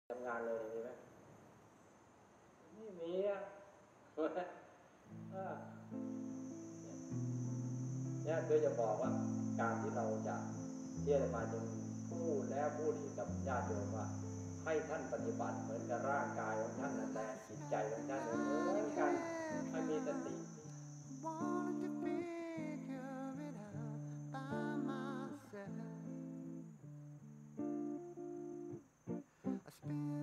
ทำงานเลยมีไหมไม่มีอ่ะเนี่ยคือจะบอกว่าการที่เราจะที่อาตมาจึงพูดแล้วพูดอีกกับญาติโยมว่าให้ท่านปฏิบัติเหมือนกับร่างกายของท่านนั่นแหละจิตใจของท่านเหมือนกันให้มีสติ I spent